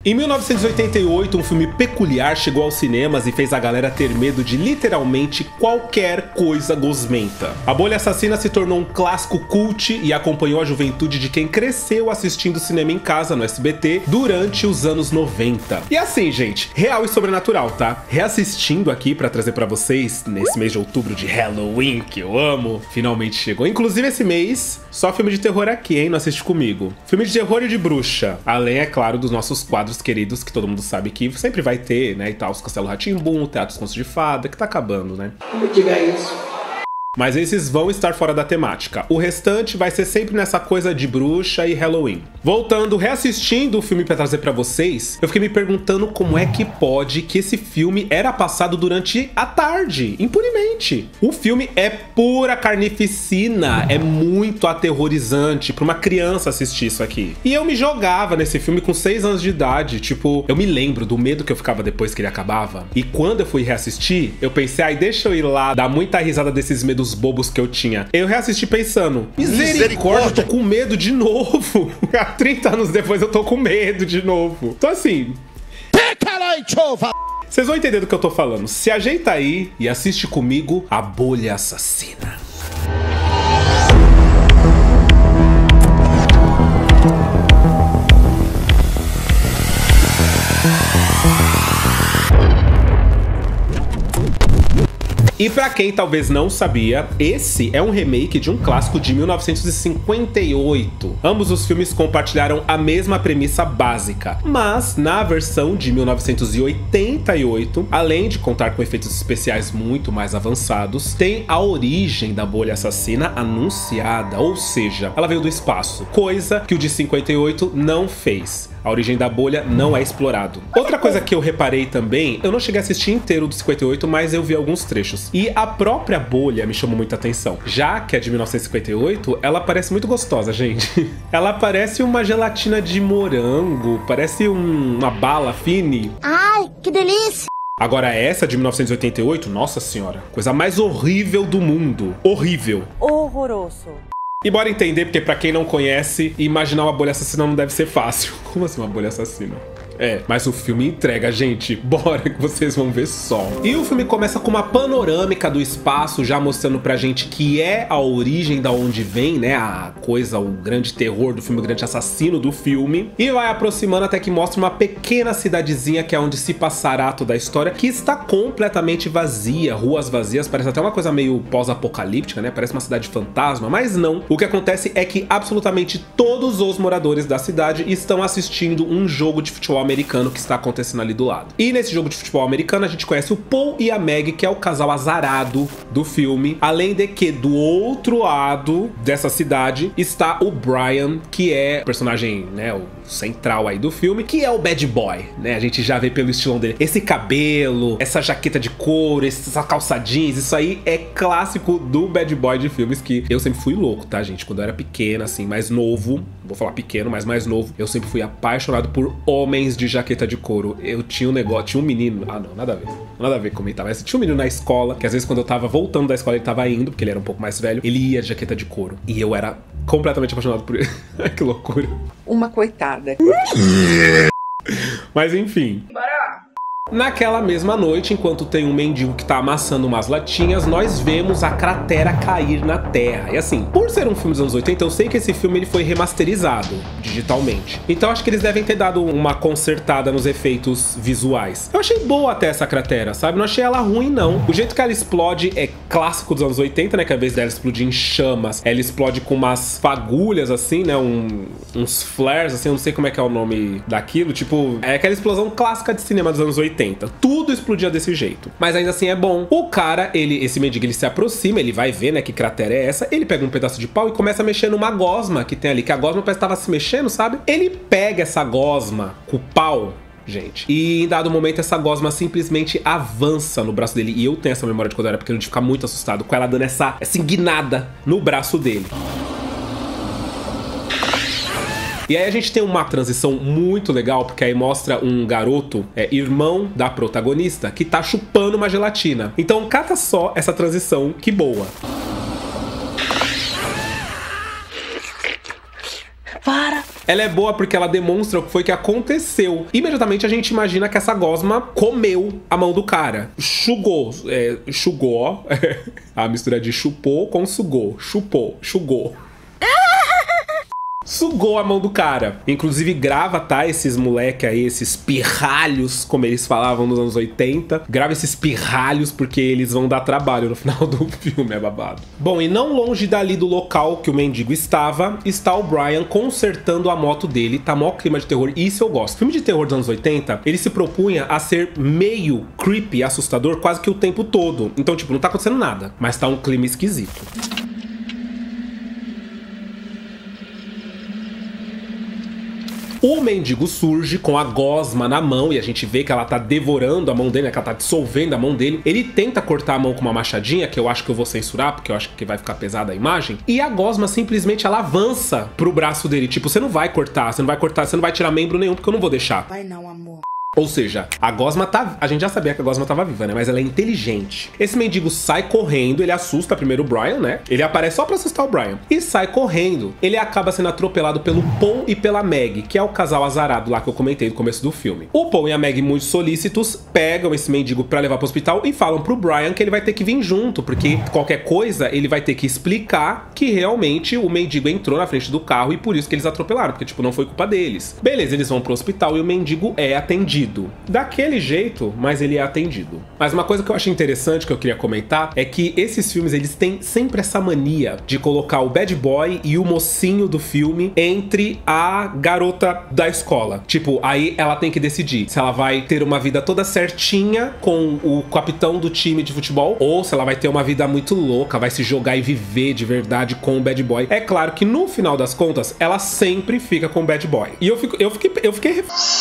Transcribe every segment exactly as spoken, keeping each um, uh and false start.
Em mil novecentos e oitenta e oito, um filme peculiar chegou aos cinemas e fez a galera ter medo de literalmente qualquer coisa gosmenta. A Bolha Assassina se tornou um clássico cult e acompanhou a juventude de quem cresceu assistindo cinema em casa no S B T durante os anos noventa. E assim, gente, real e sobrenatural, tá? Reassistindo aqui pra trazer pra vocês, nesse mês de outubro de Halloween, que eu amo, finalmente chegou. Inclusive esse mês, só filme de terror aqui, hein? Não assiste comigo. Filme de terror e de bruxa. Além, é claro, dos nossos quadros queridos, que todo mundo sabe que sempre vai ter, né, e tal, os Castelo Rá-Tim-Bum, o Teatro dos Contos de Fada, que tá acabando, né? Não me diga isso. Mas esses vão estar fora da temática. O restante vai ser sempre nessa coisa de bruxa e Halloween. Voltando, reassistindo o filme pra trazer pra vocês, eu fiquei me perguntando como é que pode que esse filme era passado durante a tarde, impunemente. O filme é pura carnificina, é muito aterrorizante pra uma criança assistir isso aqui. E eu me jogava nesse filme com seis anos de idade, tipo, eu me lembro do medo que eu ficava depois que ele acabava. E quando eu fui reassistir, eu pensei, ai, deixa eu ir lá, dar muita risada desses medos bobos que eu tinha. Eu reassisti pensando, misericórdia, eu tô com medo de novo. Há trinta anos depois eu tô com medo de novo. Então assim, vocês vão entender do que eu tô falando. Se ajeita aí e assiste comigo A Bolha Assassina. E pra quem talvez não sabia, esse é um remake de um clássico de mil novecentos e cinquenta e oito. Ambos os filmes compartilharam a mesma premissa básica, mas na versão de mil novecentos e oitenta e oito, além de contar com efeitos especiais muito mais avançados, tem a origem da bolha assassina anunciada, ou seja, ela veio do espaço, coisa que o de cinquenta e oito não fez. A origem da bolha não é explorado. Outra coisa que eu reparei também, eu não cheguei a assistir inteiro do cinquenta e oito, mas eu vi alguns trechos. E a própria bolha me chamou muita atenção. Já que a de mil novecentos e cinquenta e oito, ela parece muito gostosa, gente. Ela parece uma gelatina de morango, parece um, uma bala fine. Ai, que delícia! Agora essa de mil novecentos e oitenta e oito, nossa senhora, coisa mais horrível do mundo. Horrível. Horroroso. E bora entender, porque pra quem não conhece, imaginar uma bolha assassina não deve ser fácil. Como assim uma bolha assassina? É, mas o filme entrega, gente. Bora que vocês vão ver só. E o filme começa com uma panorâmica do espaço, já mostrando pra gente que é a origem da onde vem, né, a coisa, o grande terror do filme, o grande assassino do filme. E vai aproximando até que mostra uma pequena cidadezinha que é onde se passará toda a história, que está completamente vazia, ruas vazias, parece até uma coisa meio pós-apocalíptica, né, parece uma cidade fantasma, mas não. O que acontece é que absolutamente todos os moradores da cidade estão assistindo um jogo de futebol americano que está acontecendo ali do lado. E nesse jogo de futebol americano a gente conhece o Paul e a Meg, que é o casal azarado do filme, além de que do outro lado dessa cidade está o Brian, que é o personagem, né, o central aí do filme, que é o bad boy, né, a gente já vê pelo estilão dele, esse cabelo, essa jaqueta de couro, essa calça jeans, isso aí é clássico do bad boy de filmes, que eu sempre fui louco, tá, gente, quando eu era pequena, assim, mais novo, vou falar pequeno, mas mais novo, eu sempre fui apaixonado por homens de jaqueta de couro. Eu tinha um negócio, tinha um menino, ah não, nada a ver, nada a ver comentar, mas tinha um menino na escola, que às vezes quando eu tava voltando da escola ele tava indo, porque ele era um pouco mais velho, ele ia de jaqueta de couro, e eu era completamente apaixonado por ele. Que loucura. Uma coitada. Mas enfim. Naquela mesma noite, enquanto tem um mendigo que tá amassando umas latinhas, nós vemos a cratera cair na terra. E assim, por ser um filme dos anos oitenta, eu sei que esse filme ele foi remasterizado digitalmente. Então acho que eles devem ter dado uma consertada nos efeitos visuais. Eu achei boa até essa cratera, sabe? Não achei ela ruim, não. O jeito que ela explode é clássico dos anos oitenta, né? Que ao invés dela explodir em chamas, ela explode com umas fagulhas, assim, né? Um, uns flares, assim, eu não sei como é que é o nome daquilo. Tipo, é aquela explosão clássica de cinema dos anos oitenta. Tudo explodia desse jeito. Mas ainda assim é bom. O cara, ele, esse mendigo, ele se aproxima, ele vai ver, né, que cratera é essa. Ele pega um pedaço de pau e começa a mexer numa gosma que tem ali. Que a gosma parece que tava se mexendo, sabe? Ele pega essa gosma com o pau, gente, e em dado momento essa gosma simplesmente avança no braço dele. E eu tenho essa memória de quando eu era pequeno de ficar muito assustado com ela dando essa, essa guinada no braço dele. E aí a gente tem uma transição muito legal, porque aí mostra um garoto, é, irmão da protagonista, que tá chupando uma gelatina. Então cata só essa transição, que boa. Para, Ela é boa porque ela demonstra o que foi que aconteceu. Imediatamente a gente imagina que essa gosma comeu a mão do cara. Chugou. É, chugou, ó. A mistura de chupou com sugou. Chupou, chugou. Sugou a mão do cara. Inclusive grava, tá? Esses moleque aí, esses pirralhos, como eles falavam nos anos oitenta. Grava esses pirralhos porque eles vão dar trabalho no final do filme, é babado. Bom, e não longe dali do local que o mendigo estava, está o Brian consertando a moto dele. Tá mó clima de terror, e isso eu gosto. Filme de terror dos anos oitenta, ele se propunha a ser meio creepy, assustador, quase que o tempo todo. Então, tipo, não tá acontecendo nada, mas tá um clima esquisito. O mendigo surge com a gosma na mão e a gente vê que ela tá devorando a mão dele, né, que ela tá dissolvendo a mão dele. Ele tenta cortar a mão com uma machadinha, que eu acho que eu vou censurar, porque eu acho que vai ficar pesada a imagem. E a gosma simplesmente ela avança pro braço dele. Tipo, você não vai cortar, você não vai cortar, você não vai tirar membro nenhum, porque eu não vou deixar. Vai não, amor. Ou seja, a gosma tá... A gente já sabia que a gosma tava viva, né? Mas ela é inteligente. Esse mendigo sai correndo, ele assusta primeiro o Brian, né? Ele aparece só pra assustar o Brian. E sai correndo. Ele acaba sendo atropelado pelo Paul e pela Meg, que é o casal azarado lá que eu comentei no começo do filme. O Paul e a Meg, muito solícitos, pegam esse mendigo pra levar pro hospital e falam pro Brian que ele vai ter que vir junto, porque qualquer coisa ele vai ter que explicar que realmente o mendigo entrou na frente do carro e por isso que eles atropelaram, porque, tipo, não foi culpa deles. Beleza, eles vão pro hospital e o mendigo é atendido. Daquele jeito, mas ele é atendido. Mas uma coisa que eu achei interessante que eu queria comentar é que esses filmes, eles têm sempre essa mania de colocar o bad boy e o mocinho do filme entre a garota da escola. Tipo, aí ela tem que decidir se ela vai ter uma vida toda certinha com o capitão do time de futebol ou se ela vai ter uma vida muito louca, vai se jogar e viver de verdade com o bad boy. É claro que no final das contas, ela sempre fica com o bad boy. E eu, fico, eu fiquei... Eu fiquei...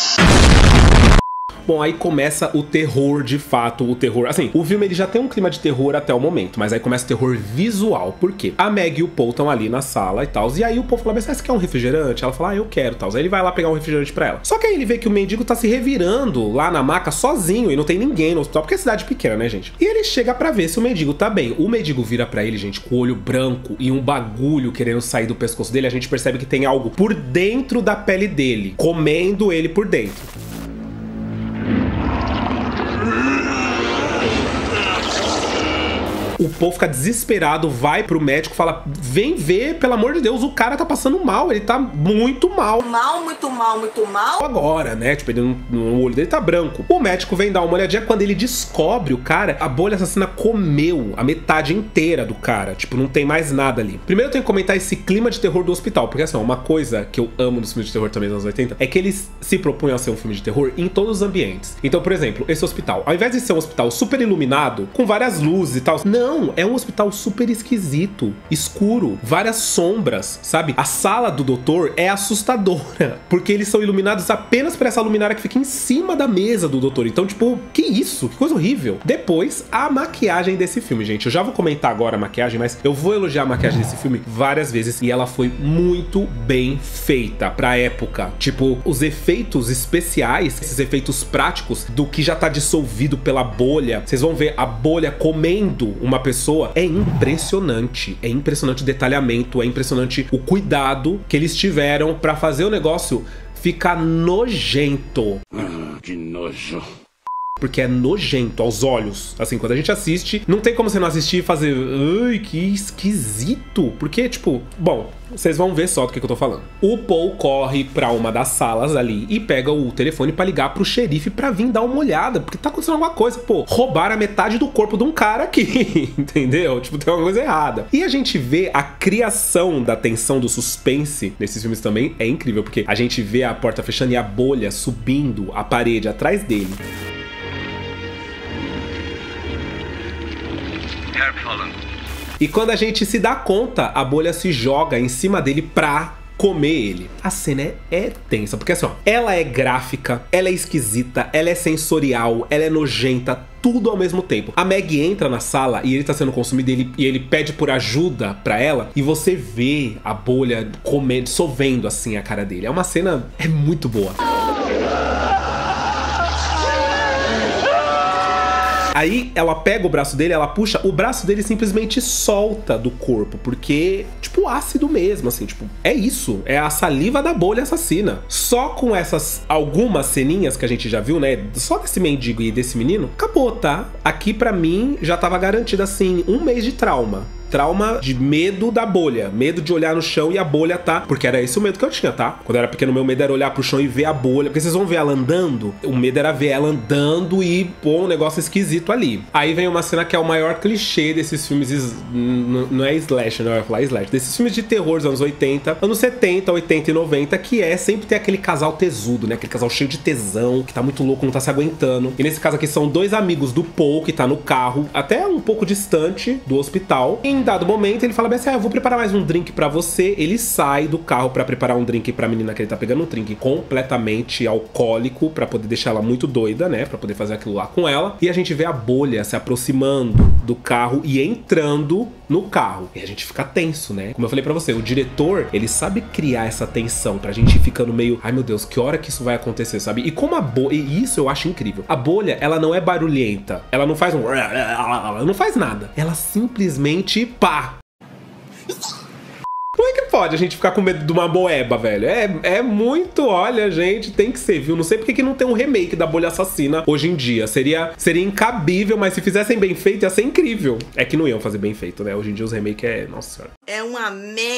Bom, aí começa o terror de fato, o terror... Assim, o filme ele já tem um clima de terror até o momento, mas aí começa o terror visual. Por quê? A Meg e o Paul estão ali na sala e tal, e aí o Paul fala, mas você quer um refrigerante? Ela fala, ah, eu quero, tal. Aí ele vai lá pegar um refrigerante pra ela. Só que aí ele vê que o mendigo tá se revirando lá na maca sozinho e não tem ninguém no hospital, porque é cidade pequena, né, gente? E ele chega pra ver se o mendigo tá bem. O mendigo vira pra ele, gente, com o olho branco e um bagulho querendo sair do pescoço dele. A gente percebe que tem algo por dentro da pele dele, comendo ele por dentro. O Paul fica desesperado, vai pro médico, fala, vem ver, pelo amor de Deus, o cara tá passando mal, ele tá muito mal. Mal, muito mal, muito mal. Agora, né, tipo, ele não, o olho dele tá branco. O médico vem dar uma olhadinha, quando ele descobre o cara, a bolha assassina comeu a metade inteira do cara, tipo, não tem mais nada ali. Primeiro eu tenho que comentar esse clima de terror do hospital, porque assim, uma coisa que eu amo nos filmes de terror também dos anos oitenta, é que eles se propõem a ser um filme de terror em todos os ambientes. Então, por exemplo, esse hospital, ao invés de ser um hospital super iluminado, com várias luzes e tal, não, Não, é um hospital super esquisito, escuro, várias sombras, sabe? A sala do doutor é assustadora, porque eles são iluminados apenas por essa luminária que fica em cima da mesa do doutor. Então, tipo, que isso? Que coisa horrível. Depois, a maquiagem desse filme, gente. Eu já vou comentar agora a maquiagem, mas eu vou elogiar a maquiagem desse filme várias vezes e ela foi muito bem feita pra época. Tipo, os efeitos especiais, esses efeitos práticos do que já tá dissolvido pela bolha. Vocês vão ver a bolha comendo uma pessoa. É impressionante, é impressionante o detalhamento, é impressionante o cuidado que eles tiveram pra fazer o negócio ficar nojento. Ah, que nojo. Porque é nojento aos olhos. Assim, quando a gente assiste, não tem como você não assistir e fazer, ai, que esquisito. Porque, tipo, bom, vocês vão ver só do que, que eu tô falando. O Paul corre pra uma das salas ali e pega o telefone pra ligar pro xerife pra vir dar uma olhada, porque tá acontecendo alguma coisa. Pô, roubaram a metade do corpo de um cara aqui, entendeu? Tipo, tem alguma coisa errada. E a gente vê a criação da tensão, do suspense nesses filmes também é incrível, porque a gente vê a porta fechando e a bolha subindo a parede atrás dele. E quando a gente se dá conta, a bolha se joga em cima dele pra comer ele. A cena é, é tensa, porque assim, ó, ela é gráfica, ela é esquisita, ela é sensorial, ela é nojenta, tudo ao mesmo tempo. A Meg entra na sala e ele tá sendo consumido ele, e ele pede por ajuda pra ela e você vê a bolha comendo, dissolvendo assim a cara dele. É uma cena, é muito boa. Aí ela pega o braço dele, ela puxa, o braço dele simplesmente solta do corpo, porque, tipo, ácido mesmo, assim, tipo, é isso, é a saliva da bolha assassina. Só com essas algumas ceninhas que a gente já viu, né, só desse mendigo e desse menino, acabou, tá? Aqui pra mim já tava garantido, assim, um mês de trauma. Trauma de medo da bolha, medo de olhar no chão e a bolha tá... Porque era esse o medo que eu tinha, tá? Quando eu era pequeno, meu medo era olhar pro chão e ver a bolha. Porque vocês vão ver ela andando, o medo era ver ela andando e pôr um negócio esquisito ali. Aí vem uma cena que é o maior clichê desses filmes... Não é slash, não é falar slash. Desses filmes de terror dos anos oitenta, anos setenta, oitenta e noventa, que é sempre ter aquele casal tesudo, né? Aquele casal cheio de tesão, que tá muito louco, não tá se aguentando. E nesse caso aqui são dois amigos do Paul, que tá no carro, até um pouco distante do hospital. E em dado momento, ele fala bem assim, ah, eu vou preparar mais um drink pra você. Ele sai do carro pra preparar um drink pra menina que ele tá pegando, um drink completamente alcoólico, pra poder deixar ela muito doida, né, pra poder fazer aquilo lá com ela. E a gente vê a bolha se aproximando do carro e entrando no carro. E a gente fica tenso, né? Como eu falei pra você, o diretor, ele sabe criar essa tensão pra gente ir ficando meio, ai meu Deus, que hora que isso vai acontecer, sabe? E como a bolha, e isso eu acho incrível, a bolha, ela não é barulhenta, ela não faz um... ela não faz nada. Ela simplesmente pá! Como é que pode a gente ficar com medo de uma moeba, velho? É, é muito, olha, gente, tem que ser, viu? Não sei porque que não tem um remake da Bolha Assassina hoje em dia. Seria, seria incabível, mas se fizessem bem feito, ia ser incrível. É que não iam fazer bem feito, né? Hoje em dia os remakes é... Nossa senhora. É uma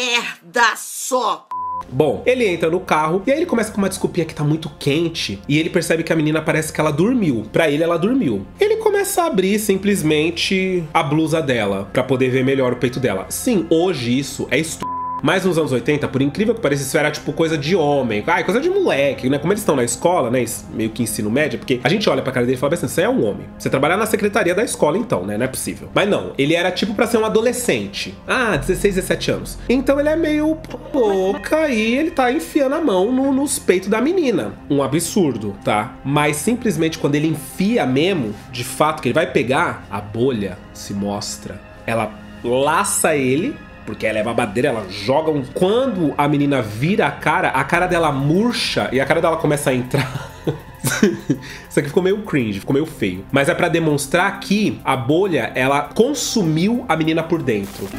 merda só. Bom, ele entra no carro e aí ele começa com uma desculpinha que tá muito quente e ele percebe que a menina parece que ela dormiu. Pra ele, ela dormiu. Ele começa a abrir simplesmente a blusa dela pra poder ver melhor o peito dela. Sim, hoje isso é estúpido. Mas nos anos oitenta, por incrível que pareça, isso era tipo coisa de homem. Ai, coisa de moleque, né? Como eles estão na escola, né? Meio que ensino médio, porque a gente olha pra cara dele e fala assim, você é um homem. Você trabalha na secretaria da escola então, né? Não é possível. Mas não, ele era tipo pra ser um adolescente. Ah, dezesseis, dezessete anos. Então ele é meio louca e ele tá enfiando a mão no, nos peitos da menina. Um absurdo, tá? Mas simplesmente quando ele enfia mesmo, de fato, que ele vai pegar, a bolha se mostra. Ela laça ele, porque ela é babadeira, ela joga um... Quando a menina vira a cara, a cara dela murcha e a cara dela começa a entrar. Isso aqui ficou meio cringe, ficou meio feio. Mas é pra demonstrar que a bolha, ela consumiu a menina por dentro.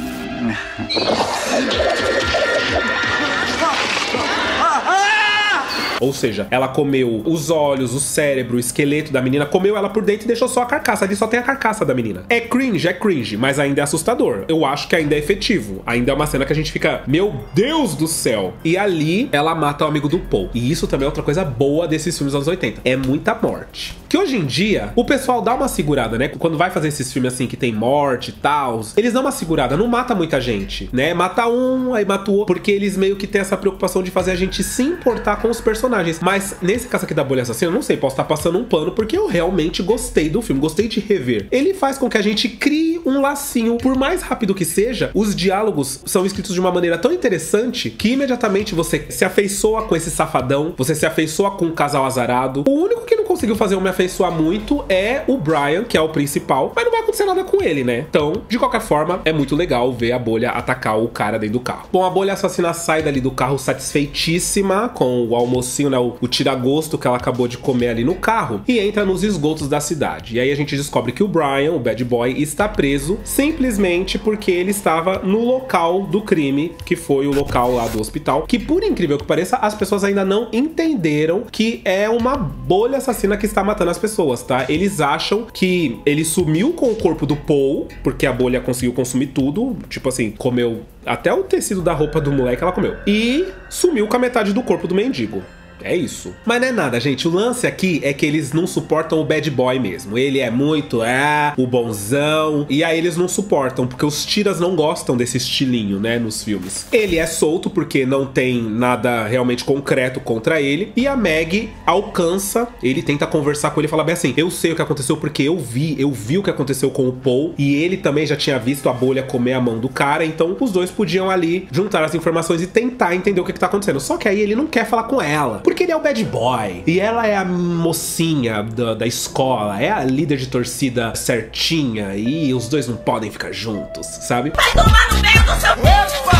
Ou seja, ela comeu os olhos, o cérebro, o esqueleto da menina, comeu ela por dentro e deixou só a carcaça. Ali só tem a carcaça da menina. É cringe, é cringe, mas ainda é assustador. Eu acho que ainda é efetivo. Ainda é uma cena que a gente fica, meu Deus do céu. E ali, ela mata o amigo do Paul. E isso também é outra coisa boa desses filmes dos anos oitenta. É muita morte. Que hoje em dia, o pessoal dá uma segurada, né? Quando vai fazer esses filmes assim, que tem morte e tal, eles dão uma segurada. Não mata muita gente, né? Mata um, aí mata o outro. Porque eles meio que têm essa preocupação de fazer a gente se importar com os personagens. Mas nesse caso aqui da Bolha Assassina, eu não sei, posso estar passando um pano, porque eu realmente gostei do filme, gostei de rever. Ele faz com que a gente crie um lacinho, por mais rápido que seja, os diálogos são escritos de uma maneira tão interessante que imediatamente você se afeiçoa com esse safadão, você se afeiçoa com o casal azarado. O único que não conseguiu fazer eu me afeiçoar muito é o Brian, que é o principal, mas não vai acontecer nada com ele, né? Então, de qualquer forma, é muito legal ver a Bolha atacar o cara dentro do carro. Bom, a Bolha Assassina sai dali do carro satisfeitíssima com o almoço, né, o, o tira-gosto que ela acabou de comer ali no carro, e entra nos esgotos da cidade. E aí a gente descobre que o Brian, o bad boy, está preso simplesmente porque ele estava no local do crime, que foi o local lá do hospital, que por incrível que pareça, as pessoas ainda não entenderam que é uma bolha assassina que está matando as pessoas, tá? Eles acham que ele sumiu com o corpo do Paul, porque a bolha conseguiu consumir tudo, tipo assim, comeu até o tecido da roupa do moleque, ela comeu, e sumiu com a metade do corpo do mendigo. É isso. Mas não é nada, gente. O lance aqui é que eles não suportam o bad boy mesmo. Ele é muito, ah, o bonzão. E aí eles não suportam, porque os tiras não gostam desse estilinho, né, nos filmes. Ele é solto porque não tem nada realmente concreto contra ele. E a Meg alcança, ele tenta conversar com ele e fala bem assim, eu sei o que aconteceu porque eu vi, eu vi o que aconteceu com o Paul. E ele também já tinha visto a bolha comer a mão do cara. Então os dois podiam ali juntar as informações e tentar entender o que que tá acontecendo. Só que aí ele não quer falar com ela, porque ele é o bad boy. E ela é a mocinha da, da escola. É a líder de torcida certinha. E os dois não podem ficar juntos, sabe? Vai tomar no meio do seu... Opa! E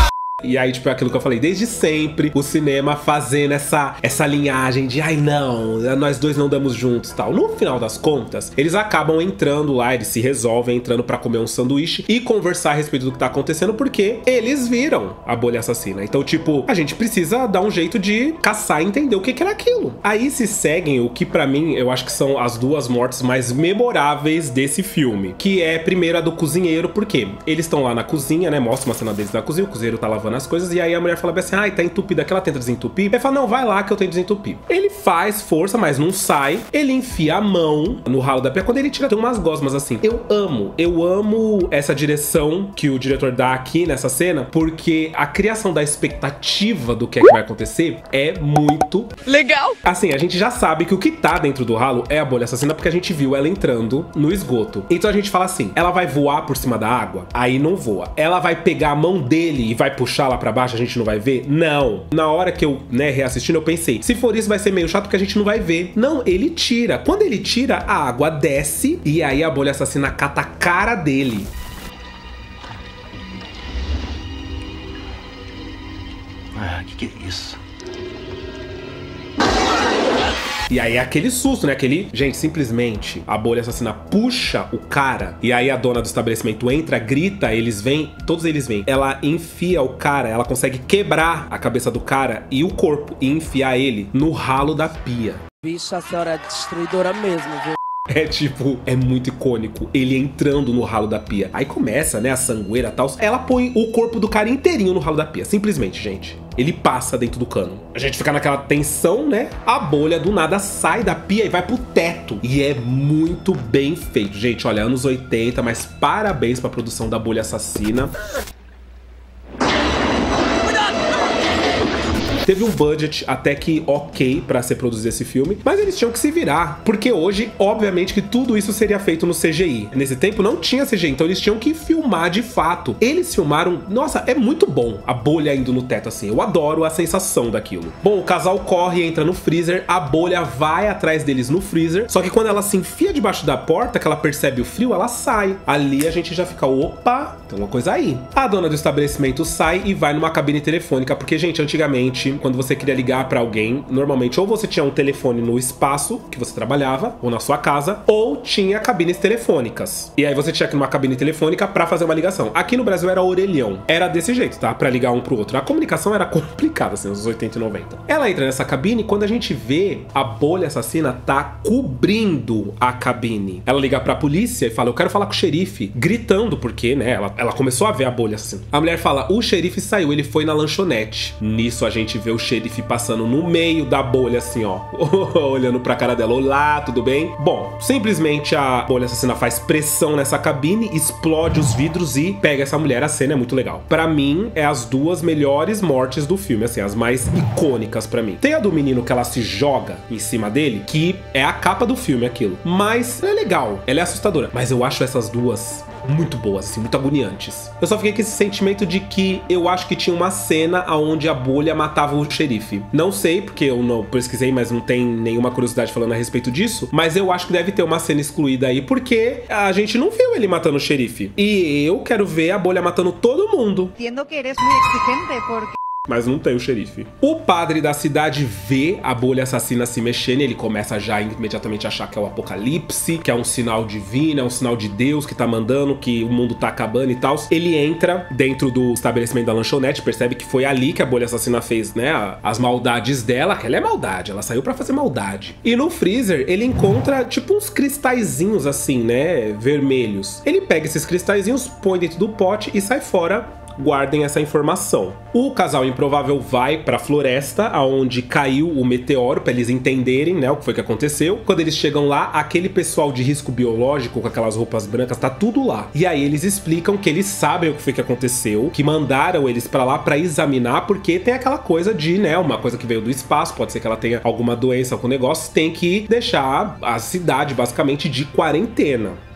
E aí, tipo, é aquilo que eu falei, desde sempre, o cinema fazendo essa, essa linhagem de ai não, nós dois não damos juntos e tal. No final das contas, eles acabam entrando lá, eles se resolvem entrando pra comer um sanduíche e conversar a respeito do que tá acontecendo, porque eles viram a bolha assassina. Então, tipo, a gente precisa dar um jeito de caçar e entender o que que era aquilo. Aí se seguem o que pra mim, eu acho que são as duas mortes mais memoráveis desse filme, que é primeiro a do cozinheiro, porque eles estão lá na cozinha, né, mostra uma cena deles na cozinha, o cozinheiro tá lavando as coisas, e aí a mulher fala assim, ai, tá entupida, que ela tenta desentupir. Ele fala, não, vai lá que eu tenho desentupir. Ele faz força, mas não sai, ele enfia a mão no ralo da pia, quando ele tira tem umas gosmas assim. Eu amo, eu amo essa direção que o diretor dá aqui nessa cena, porque a criação da expectativa do que é que vai acontecer é muito legal. Assim, a gente já sabe que o que tá dentro do ralo é a bolha assassina, porque a gente viu ela entrando no esgoto. Então a gente fala assim, ela vai voar por cima da água? Aí não voa. Ela vai pegar a mão dele e vai puxar lá pra baixo, a gente não vai ver? Não. Na hora que eu, né, reassistindo, eu pensei, se for isso vai ser meio chato porque a gente não vai ver. Não, ele tira. Quando ele tira, a água desce e aí a bolha assassina cata a cara dele. Ah, que que é isso? E aí é aquele susto, né? Aquele... Gente, simplesmente a bolha assassina puxa o cara. E aí a dona do estabelecimento entra, grita, eles vêm, todos eles vêm. Ela enfia o cara, ela consegue quebrar a cabeça do cara e o corpo e enfiar ele no ralo da pia. Bicho, a senhora é destruidora mesmo, viu? É tipo, é muito icônico, ele entrando no ralo da pia. Aí começa, né, a sangueira e tal. Ela põe o corpo do cara inteirinho no ralo da pia, simplesmente, gente. Ele passa dentro do cano. A gente fica naquela tensão, né? A bolha do nada sai da pia e vai pro teto. E é muito bem feito. Gente, olha, anos oitenta, mas parabéns pra produção da Bolha Assassina. Teve um budget até que ok pra ser produzido esse filme, mas eles tinham que se virar, porque hoje, obviamente, que tudo isso seria feito no C G I. Nesse tempo não tinha C G I, então eles tinham que filmar de fato. Eles filmaram... Nossa, é muito bom a bolha indo no teto assim. Eu adoro a sensação daquilo. Bom, o casal corre, entra no freezer, a bolha vai atrás deles no freezer, só que quando ela se enfia debaixo da porta, que ela percebe o frio, ela sai. Ali a gente já fica, opa, tem uma coisa aí. A dona do estabelecimento sai e vai numa cabine telefônica, porque, gente, antigamente, quando você queria ligar pra alguém, normalmente ou você tinha um telefone no espaço que você trabalhava, ou na sua casa, ou tinha cabines telefônicas. E aí você tinha que ir numa cabine telefônica pra fazer uma ligação. Aqui no Brasil era orelhão. Era desse jeito, tá? Pra ligar um pro outro. A comunicação era complicada, assim, nos anos oitenta e noventa. Ela entra nessa cabine e quando a gente vê, a bolha assassina tá cobrindo a cabine. Ela liga pra polícia e fala, eu quero falar com o xerife. Gritando, porque, né, ela, ela começou a ver a bolha assassina. A mulher fala, o xerife saiu, ele foi na lanchonete. Nisso a gente vê o xerife passando no meio da bolha, assim, ó. Olhando pra cara dela. Olá, tudo bem? Bom, simplesmente a bolha assassina faz pressão nessa cabine, explode os vidros e pega essa mulher. A cena é muito legal. Pra mim, é as duas melhores mortes do filme, assim, as mais icônicas pra mim. Tem a do menino que ela se joga em cima dele, que é a capa do filme, aquilo. Mas ela é legal, ela é assustadora. Mas eu acho essas duas muito boas, assim, muito agoniantes. Eu só fiquei com esse sentimento de que eu acho que tinha uma cena onde a bolha matava o xerife. Não sei, porque eu não pesquisei, mas não tem nenhuma curiosidade falando a respeito disso. Mas eu acho que deve ter uma cena excluída aí, porque a gente não viu ele matando o xerife. E eu quero ver a bolha matando todo mundo. Entiendo que eres muy exigente porque... Mas não tem o xerife. O padre da cidade vê a bolha assassina se mexendo e ele começa já imediatamente a achar que é o apocalipse, que é um sinal divino, é um sinal de Deus que tá mandando, que o mundo tá acabando e tal. Ele entra dentro do estabelecimento da lanchonete, percebe que foi ali que a bolha assassina fez, né, as maldades dela, que ela é maldade, ela saiu pra fazer maldade. E no freezer ele encontra tipo uns cristalzinhos assim, né, vermelhos. Ele pega esses cristalzinhos, põe dentro do pote e sai fora. Guardem essa informação. O casal improvável vai pra floresta, aonde caiu o meteoro, pra eles entenderem, né, o que foi que aconteceu. Quando eles chegam lá, aquele pessoal de risco biológico com aquelas roupas brancas, tá tudo lá. E aí eles explicam que eles sabem o que foi que aconteceu, que mandaram eles pra lá pra examinar, porque tem aquela coisa de, né, uma coisa que veio do espaço, pode ser que ela tenha alguma doença, algum negócio, tem que deixar a cidade basicamente de quarentena.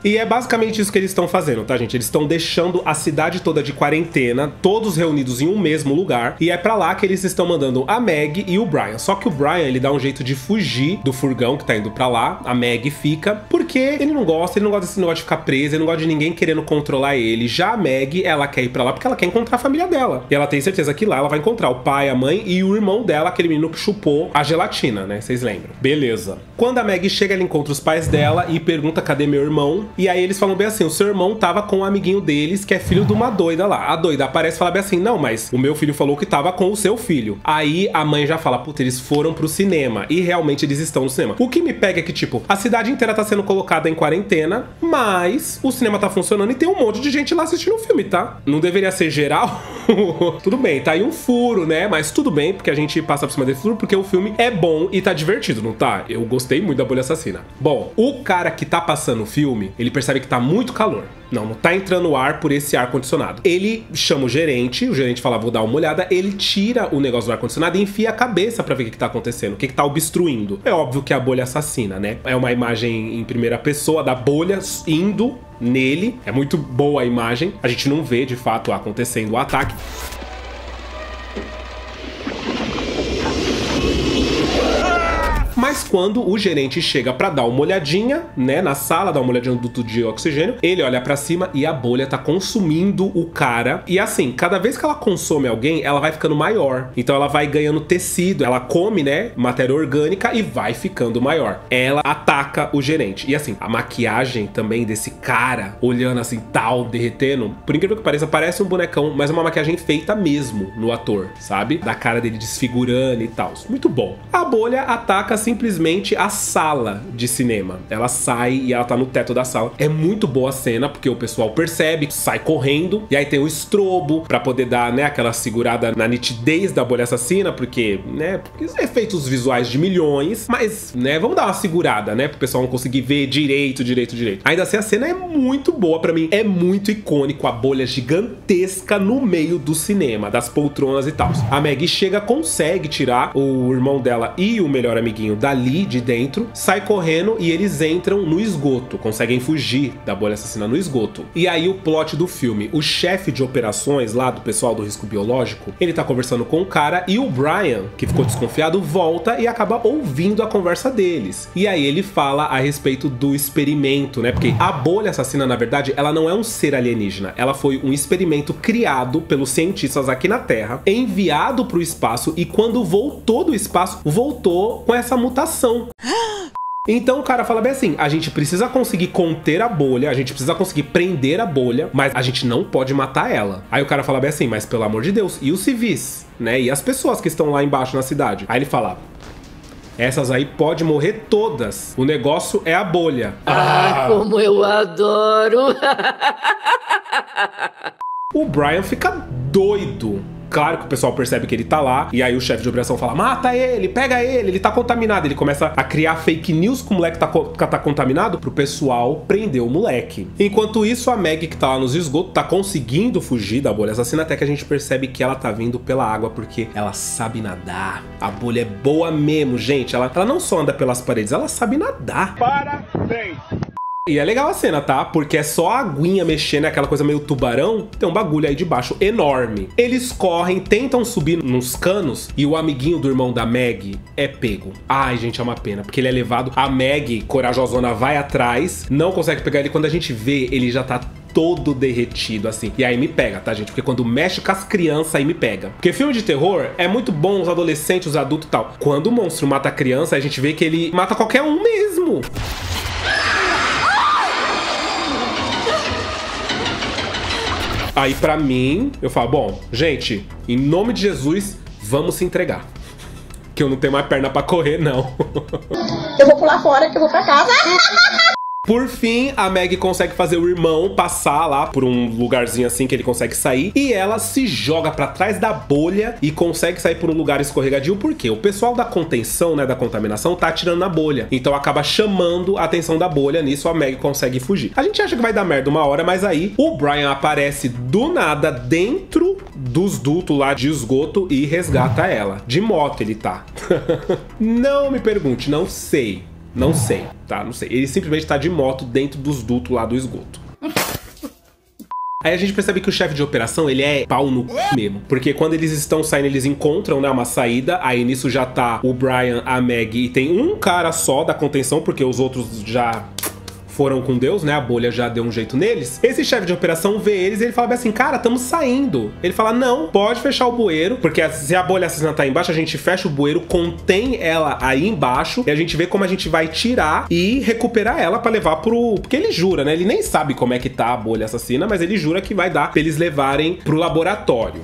E é basicamente isso que eles estão fazendo, tá, gente? Eles estão deixando a cidade toda de quarentena, todos reunidos em um mesmo lugar, e é pra lá que eles estão mandando a Meg e o Brian. Só que o Brian, ele dá um jeito de fugir do furgão que tá indo pra lá, a Meg fica, porque ele não gosta, ele não gosta desse negócio de ficar preso, ele não gosta de ninguém querendo controlar ele. Já a Meg, ela quer ir pra lá porque ela quer encontrar a família dela. E ela tem certeza que lá ela vai encontrar o pai, a mãe e o irmão dela, aquele menino que chupou a gelatina, né? Vocês lembram? Beleza. Quando a Meg chega, ela encontra os pais dela e pergunta cadê meu irmão. E aí eles falam bem assim, o seu irmão tava com um amiguinho deles, que é filho de uma doida lá. A doida aparece e fala bem assim, não, mas o meu filho falou que tava com o seu filho. Aí a mãe já fala, puta, eles foram pro cinema. E realmente eles estão no cinema. O que me pega é que, tipo, a cidade inteira tá sendo colocada em quarentena, mas o cinema tá funcionando e tem um monte de gente lá assistindo o filme, tá? Não deveria ser geral? Tudo bem, tá aí um furo, né? Mas tudo bem, porque a gente passa por cima desse furo, porque o filme é bom e tá divertido, não tá? Eu gostei muito da Bolha Assassina. Bom, o cara que tá passando o filme, ele percebe que tá muito calor. Não, não tá entrando ar por esse ar-condicionado. Ele chama o gerente, o gerente fala, vou dar uma olhada, ele tira o negócio do ar-condicionado e enfia a cabeça pra ver o que, que tá acontecendo, o que, que tá obstruindo. É óbvio que é a bolha assassina, né? É uma imagem em primeira pessoa da bolha indo nele. É muito boa a imagem. A gente não vê, de fato, acontecendo o ataque. Mas quando o gerente chega pra dar uma olhadinha, né, na sala, dar uma olhadinha no duto de oxigênio, ele olha pra cima e a bolha tá consumindo o cara. E assim, cada vez que ela consome alguém, ela vai ficando maior. Então ela vai ganhando tecido, ela come, né, matéria orgânica e vai ficando maior. Ela ataca o gerente. E assim, a maquiagem também desse cara, olhando assim, tal, derretendo, por incrível que pareça, parece um bonecão, mas é uma maquiagem feita mesmo no ator, sabe? Da cara dele desfigurando e tal. Muito bom. A bolha ataca assim, simplesmente a sala de cinema. Ela sai e ela tá no teto da sala. É muito boa a cena, porque o pessoal percebe, sai correndo, e aí tem o estrobo pra poder dar, né, aquela segurada na nitidez da bolha assassina, porque, né, porque efeitos visuais de milhões, mas, né, vamos dar uma segurada, né, pro pessoal não conseguir ver direito, direito, direito. Ainda assim, a cena é muito boa pra mim, é muito icônico, a bolha gigantesca no meio do cinema, das poltronas e tal. A Meg chega, consegue tirar o irmão dela e o melhor amiguinho dali de dentro, sai correndo e eles entram no esgoto, conseguem fugir da bolha assassina no esgoto. E aí o plot do filme, o chefe de operações lá do pessoal do risco biológico, ele tá conversando com o cara e o Brian, que ficou desconfiado, volta e acaba ouvindo a conversa deles. E aí ele fala a respeito do experimento, né? Porque a bolha assassina, na verdade, ela não é um ser alienígena, ela foi um experimento criado pelos cientistas aqui na Terra, enviado pro espaço e quando voltou do espaço, voltou com essa mutação. Então o cara fala bem assim, a gente precisa conseguir conter a bolha, a gente precisa conseguir prender a bolha, mas a gente não pode matar ela. Aí o cara fala bem assim, mas pelo amor de Deus, e os civis, né? E as pessoas que estão lá embaixo na cidade? Aí ele fala, essas aí pode morrer todas, o negócio é a bolha. Ah, como eu adoro! O Brian fica doido. Claro que o pessoal percebe que ele tá lá, e aí o chefe de operação fala, mata ele, pega ele, ele tá contaminado. Ele começa a criar fake news que o moleque tá, tá contaminado pro pessoal prender o moleque. Enquanto isso, a Meg, que tá lá nos esgotos, tá conseguindo fugir da bolha assassina, até que a gente percebe que ela tá vindo pela água, porque ela sabe nadar. A bolha é boa mesmo, gente. Ela, ela não só anda pelas paredes, ela sabe nadar. Parabéns! E é legal a cena, tá? Porque é só a aguinha mexendo, aquela coisa meio tubarão. Tem um bagulho aí de baixo enorme. Eles correm, tentam subir nos canos e o amiguinho do irmão da Meg é pego. Ai, gente, é uma pena, porque ele é levado. A Meg, corajosona, vai atrás, não consegue pegar ele. Quando a gente vê, ele já tá todo derretido, assim. E aí me pega, tá, gente? Porque quando mexe com as crianças, aí me pega. Porque filme de terror é muito bom, os adolescentes, os adultos e tal. Quando o monstro mata a criança, a gente vê que ele mata qualquer um mesmo. Aí pra mim, eu falo, bom, gente, em nome de Jesus, vamos se entregar. Que eu não tenho mais perna pra correr, não. Eu vou pular fora, que eu vou pra casa. Por fim, a Meg consegue fazer o irmão passar lá por um lugarzinho assim que ele consegue sair. E ela se joga pra trás da bolha e consegue sair por um lugar escorregadio. Por quê? O pessoal da contenção, né, da contaminação, tá atirando na bolha. Então acaba chamando a atenção da bolha. Nisso a Meg consegue fugir. A gente acha que vai dar merda uma hora, mas aí o Brian aparece do nada dentro dos dutos lá de esgoto e resgata ela. De moto ele tá. Não me pergunte, não sei. Não sei, tá? Não sei. Ele simplesmente tá de moto dentro dos dutos lá do esgoto. Aí a gente percebe que o chefe de operação, ele é pau no c... mesmo. Porque quando eles estão saindo, eles encontram, né, uma saída. Aí nisso já tá o Brian, a Meg e tem um cara só da contenção, porque os outros já foram com Deus, né? A bolha já deu um jeito neles. Esse chefe de operação vê eles e ele fala bem assim, cara, estamos saindo. Ele fala, não, pode fechar o bueiro, porque se a bolha assassina tá aí embaixo, a gente fecha o bueiro, contém ela aí embaixo, e a gente vê como a gente vai tirar e recuperar ela pra levar pro... Porque ele jura, né? Ele nem sabe como é que tá a bolha assassina, mas ele jura que vai dar pra eles levarem pro laboratório.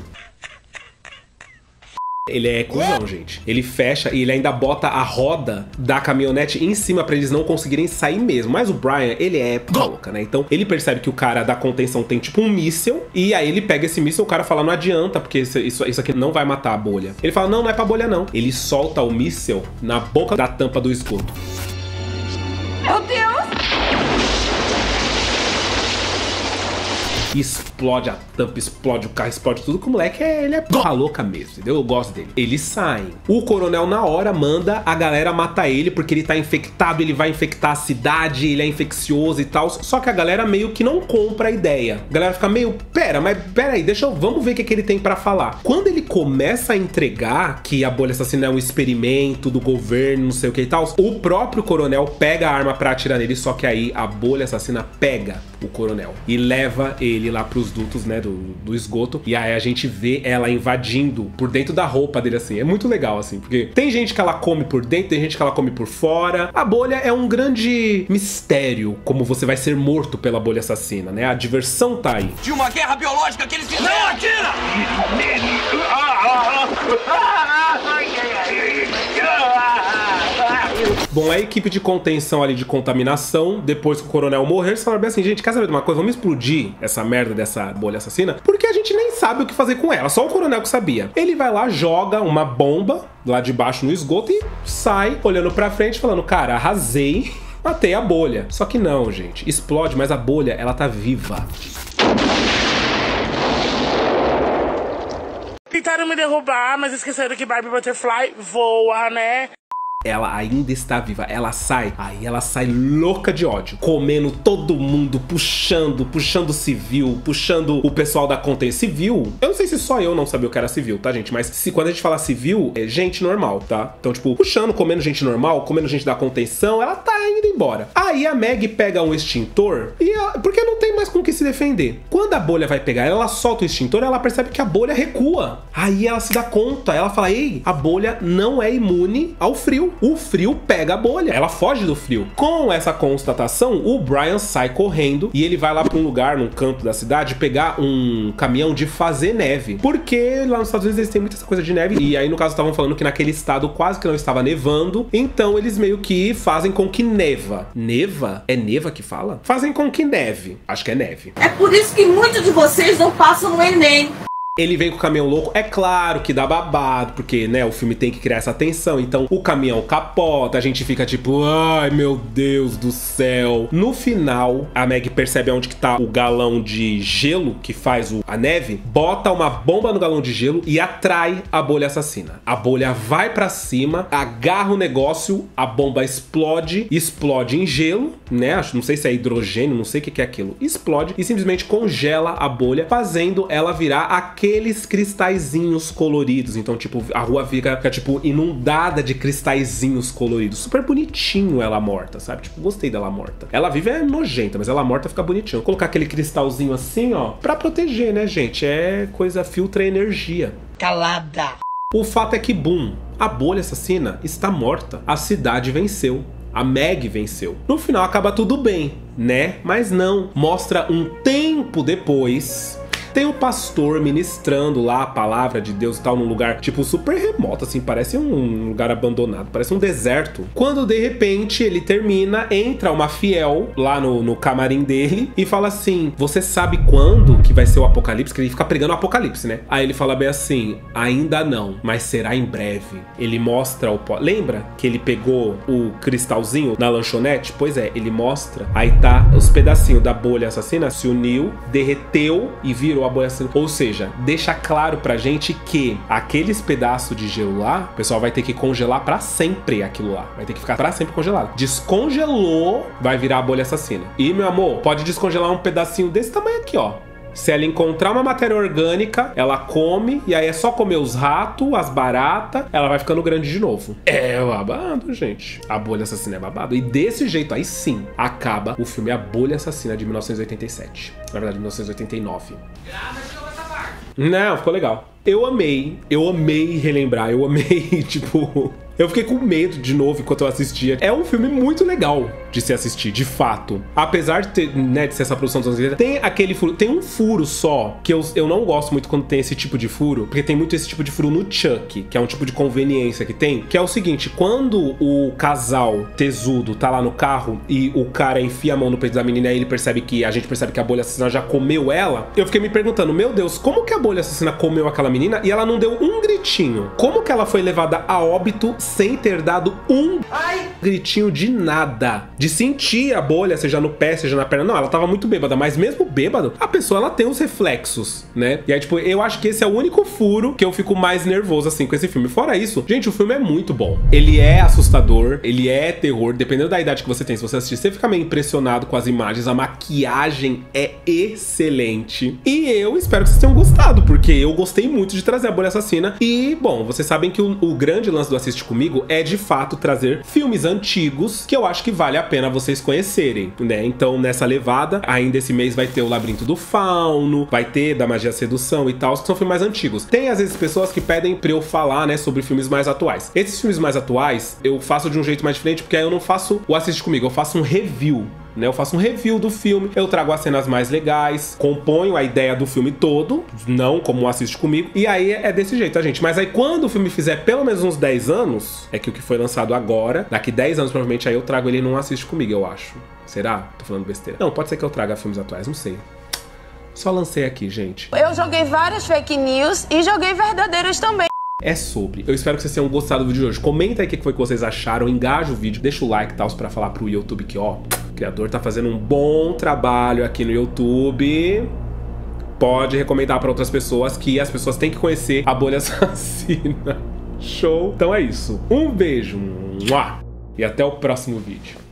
Ele é cuzão, gente. Ele fecha e ele ainda bota a roda da caminhonete em cima pra eles não conseguirem sair mesmo. Mas o Brian, ele é louca, né? Então, ele percebe que o cara da contenção tem tipo um míssil. E aí ele pega esse míssil, o cara fala, não adianta, porque isso, isso, isso aqui não vai matar a bolha. Ele fala, não, não é pra bolha, não. Ele solta o míssil na boca da tampa do esgoto. Meu Deus! Explode a tampa, explode o carro, explode tudo, que o moleque é, ele é porra louca mesmo, entendeu? Eu gosto dele. Eles saem. O coronel, na hora, manda a galera matar ele, porque ele tá infectado, ele vai infectar a cidade, ele é infeccioso e tal. Só que a galera meio que não compra a ideia. A galera fica meio, pera, mas pera aí, deixa eu, vamos ver o que, que ele tem pra falar. Quando ele começa a entregar que a bolha assassina é um experimento do governo, não sei o que e tal, o próprio coronel pega a arma pra atirar nele, só que aí a bolha assassina pega o coronel e leva ele lá pros dutos, né, do, do esgoto. E aí a gente vê ela invadindo por dentro da roupa dele, assim. É muito legal, assim, porque tem gente que ela come por dentro, tem gente que ela come por fora. A bolha é um grande mistério, como você vai ser morto pela bolha assassina, né? A diversão tá aí. De uma guerra biológica que eles fizeram! Não atira! Bom, a equipe de contenção ali de contaminação, depois que o coronel morrer, eles falaram bem assim, gente, quer saber de uma coisa? Vamos explodir essa merda dessa bolha assassina, porque a gente nem sabe o que fazer com ela, só o coronel que sabia. Ele vai lá, joga uma bomba lá de baixo no esgoto e sai olhando pra frente falando, cara, arrasei, matei a bolha. Só que não, gente, explode, mas a bolha, ela tá viva. Tentaram me derrubar, mas esqueceram que Barbie Butterfly voa, né? Ela ainda está viva, ela sai, aí ela sai louca de ódio, comendo todo mundo, puxando, puxando civil, puxando o pessoal da contenção. Civil, eu não sei se só eu não sabia o que era civil, tá, gente? Mas se, quando a gente fala civil, é gente normal, tá? Então, tipo, puxando, comendo gente normal, comendo gente da contenção, ela tá indo embora. Aí a Meg pega um extintor, e ela, porque não tem mais com o que se defender. Quando a bolha vai pegar ela, ela solta o extintor, ela percebe que a bolha recua. Aí ela se dá conta, ela fala, ei, a bolha não é imune ao frio. O frio pega a bolha, ela foge do frio. Com essa constatação, o Brian sai correndo e ele vai lá para um lugar, num canto da cidade, pegar um caminhão de fazer neve. Porque lá nos Estados Unidos eles têm muita essa coisa de neve. E aí, no caso, estavam falando que naquele estado quase que não estava nevando. Então eles meio que fazem com que neva. Neva? É neva que fala? Fazem com que neve. Acho que é neve. É por isso que muitos de vocês não passam no Enem. Ele vem com o caminhão louco, é claro que dá babado, porque, né, o filme tem que criar essa tensão. Então, o caminhão capota, a gente fica tipo, ai, meu Deus do céu. No final, a Meg percebe onde que tá o galão de gelo que faz o, a neve, bota uma bomba no galão de gelo e atrai a bolha assassina. A bolha vai pra cima, agarra o negócio, a bomba explode, explode em gelo, né, não sei se é hidrogênio, não sei o que que é aquilo, explode e simplesmente congela a bolha, fazendo ela virar aquele aqueles cristalzinhos coloridos. Então, tipo, a rua fica, fica, tipo, inundada de cristalzinhos coloridos. Super bonitinho ela morta, sabe? Tipo, gostei dela morta. Ela vive é nojenta, mas ela morta fica bonitinho. Vou colocar aquele cristalzinho assim, ó, pra proteger, né, gente? É coisa, filtra energia. Calada. O fato é que, boom, a bolha assassina está morta. A cidade venceu. A Meg venceu. No final acaba tudo bem, né? Mas não. Mostra um tempo depois... Tem o pastor ministrando lá a palavra de Deus e tal, num lugar, tipo, super remoto, assim, parece um lugar abandonado, parece um deserto. Quando, de repente, ele termina, entra uma fiel lá no, no camarim dele e fala assim, você sabe quando que vai ser o apocalipse? Que ele fica pregando o apocalipse, né? Aí ele fala bem assim, ainda não, mas será em breve. Ele mostra o... Lembra que ele pegou o cristalzinho na lanchonete? Pois é, ele mostra, aí tá os pedacinhos da bolha assassina, se uniu, derreteu e virou descongelou a bolha assassina. Ou seja, deixa claro pra gente que aqueles pedaços de gelo lá, o pessoal vai ter que congelar pra sempre aquilo lá. Vai ter que ficar pra sempre congelado. Descongelou, vai virar a bolha assassina. E, meu amor, pode descongelar um pedacinho desse tamanho aqui, ó. Se ela encontrar uma matéria orgânica, ela come, e aí é só comer os ratos, as baratas, ela vai ficando grande de novo. É babado, gente. A Bolha Assassina é babado. E desse jeito, aí sim, acaba o filme A Bolha Assassina de mil novecentos e oitenta e sete. Na verdade, mil novecentos e oitenta e nove. Não, ficou legal. Eu amei, eu amei relembrar, eu amei, tipo... Eu fiquei com medo de novo enquanto eu assistia. É um filme muito legal de se assistir, de fato. Apesar de ter, né, de ser essa produção dos anos oitenta, tem aquele furo, tem um furo só, que eu, eu não gosto muito quando tem esse tipo de furo, porque tem muito esse tipo de furo no Chuck, que é um tipo de conveniência que tem, que é o seguinte, quando o casal tesudo tá lá no carro e o cara enfia a mão no peito da menina e ele percebe que, a gente percebe que a bolha assassina já comeu ela, eu fiquei me perguntando, meu Deus, como que a bolha assassina comeu aquela menina e ela não deu um gritinho? Como que ela foi levada a óbito sem ter dado um Ai. gritinho de nada? De sentir a bolha, seja no pé, seja na perna. Não, ela tava muito bêbada, mas mesmo bêbado, a pessoa, ela tem os reflexos, né? E aí, tipo, eu acho que esse é o único furo que eu fico mais nervoso, assim, com esse filme. Fora isso, gente, o filme é muito bom. Ele é assustador, ele é terror, dependendo da idade que você tem. Se você assistir, você fica meio impressionado com as imagens, a maquiagem é excelente. E eu espero que vocês tenham gostado, porque eu gostei muito de trazer a Bolha Assassina. E, bom, vocês sabem que o, o grande lance do Assiste Comigo é, de fato, trazer filmes antigos que eu acho que vale a pena vocês conhecerem, né? Então, nessa levada, ainda esse mês vai ter o Labirinto do Fauno, vai ter Da Magia Sedução e tal, que são filmes mais antigos. Tem, às vezes, pessoas que pedem pra eu falar, né, sobre filmes mais atuais. Esses filmes mais atuais, eu faço de um jeito mais diferente, porque aí eu não faço o Assiste Comigo, eu faço um review. Né, eu faço um review do filme, eu trago as cenas mais legais, componho a ideia do filme todo, não como Assiste Comigo, e aí é desse jeito, tá, gente? Mas aí quando o filme fizer pelo menos uns dez anos, é que o que foi lançado agora, daqui dez anos provavelmente aí eu trago ele num Assiste Comigo, eu acho. Será? Tô falando besteira. Não, pode ser que eu traga filmes atuais, não sei. Só lancei aqui, gente. Eu joguei várias fake news e joguei verdadeiras também. É sobre. Eu espero que vocês tenham gostado do vídeo de hoje. Comenta aí o que foi que vocês acharam, engaja o vídeo, deixa o like e tal, pra falar pro YouTube que, ó, o criador tá fazendo um bom trabalho aqui no YouTube. Pode recomendar pra outras pessoas, que as pessoas têm que conhecer a Bolha Assassina. Show? Então é isso. Um beijo. E até o próximo vídeo.